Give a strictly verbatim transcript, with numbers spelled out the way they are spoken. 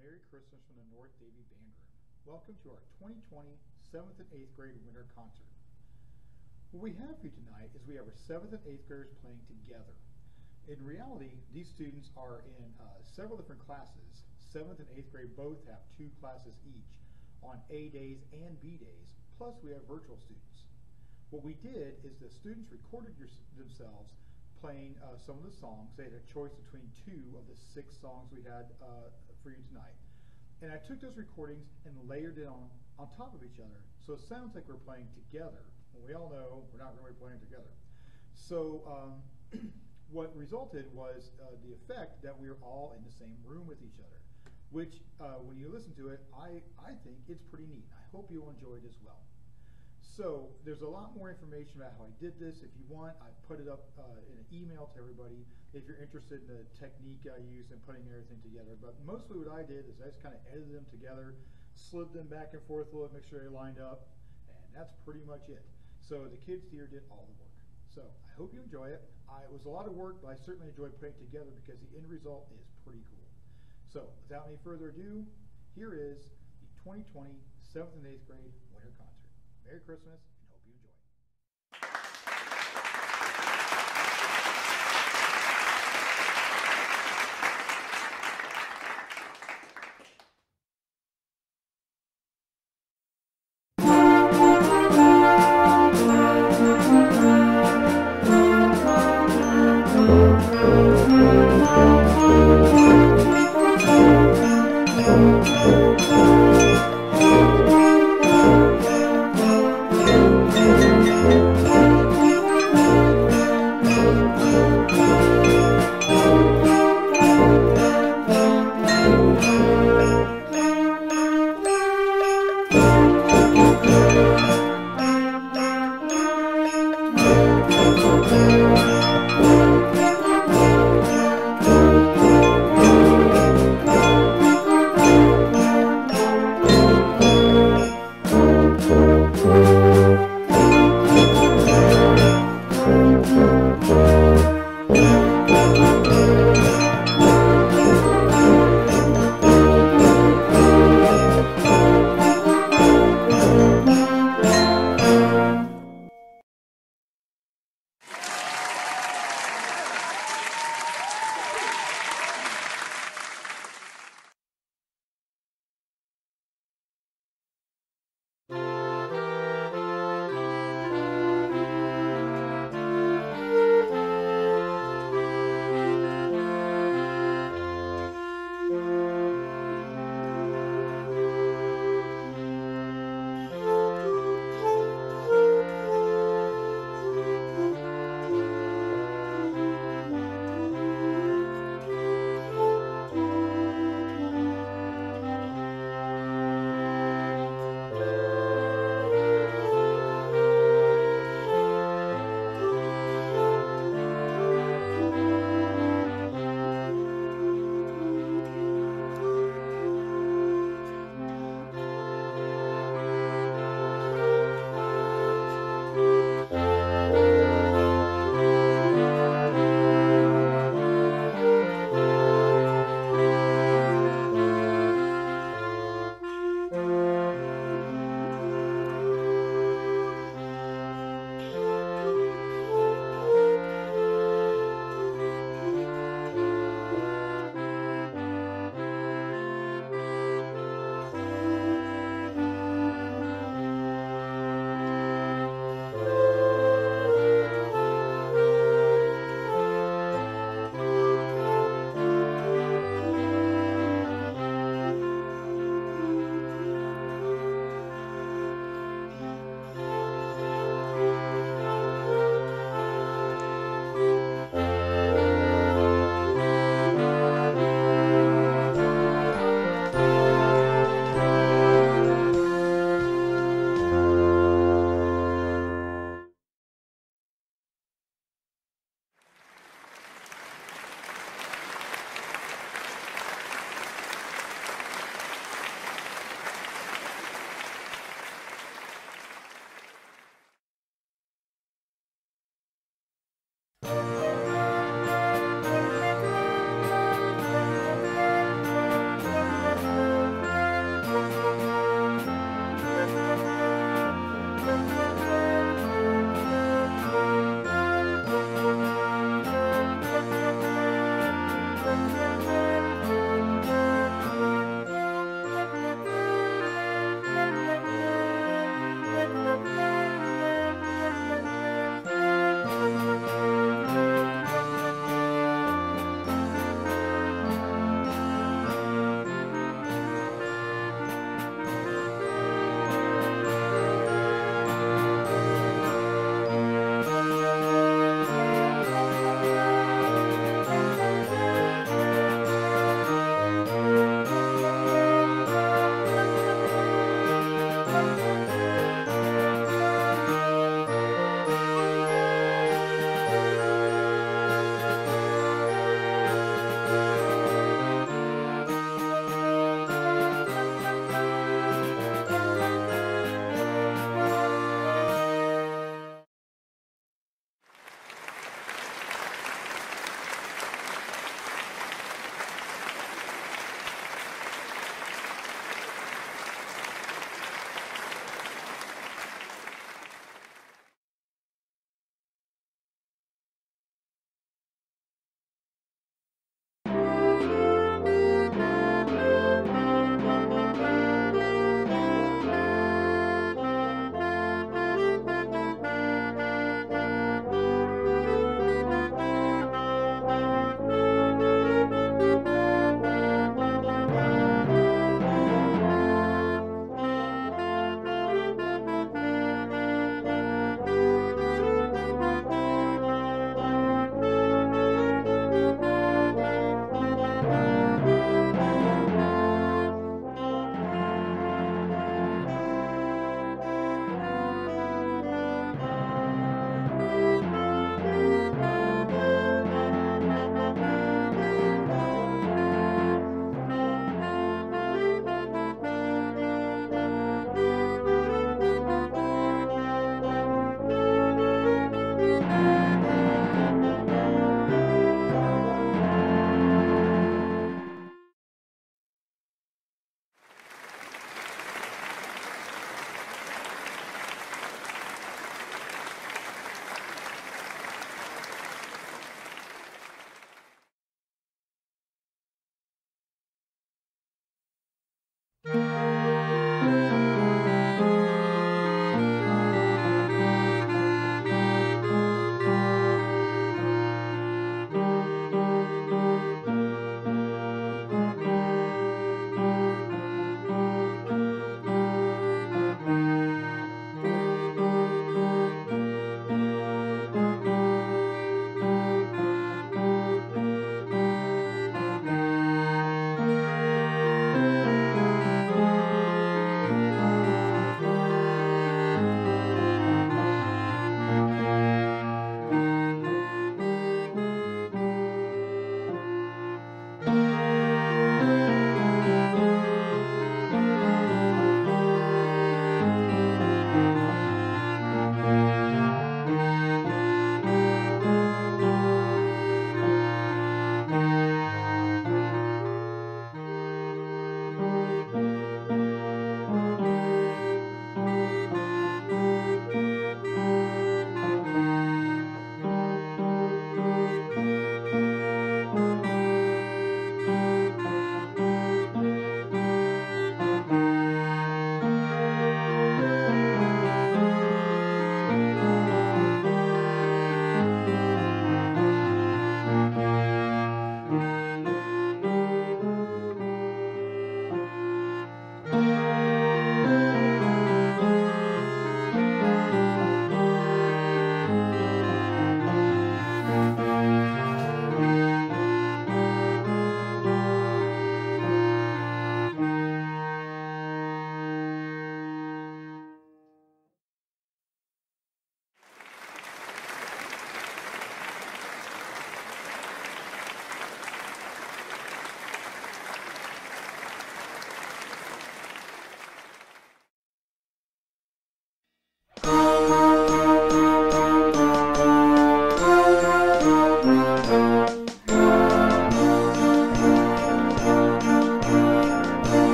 Merry Christmas from the North Davie Band Room. Welcome to our twenty twenty seventh and eighth grade winter concert. What we have for you tonight is we have our seventh and eighth graders playing together. In reality, these students are in uh, several different classes. seventh and eighth grade both have two classes each on A days and B days, plus we have virtual students. What we did is the students recorded your, themselves playing uh, some of the songs. They had a choice between two of the six songs we had uh, for you tonight. And I took those recordings and layered it on, on top of each other. So it sounds like we're playing together. When we all know we're not really playing together. So um, what resulted was uh, the effect that we were all in the same room with each other, which uh, when you listen to it, I, I think it's pretty neat. I hope you'll enjoy it as well. So there's a lot more information about how I did this. If you want, I've put it up uh, in an email to everybody if you're interested in the technique I used in putting everything together. But mostly what I did is I just kind of edited them together, slid them back and forth a little, make sure they lined up, and that's pretty much it. So the kids here did all the work. So I hope you enjoy it. I, it was a lot of work, but I certainly enjoyed putting it together because the end result is pretty cool. So without any further ado, here is the twenty twenty seventh and eighth grade winter concert. Merry Christmas.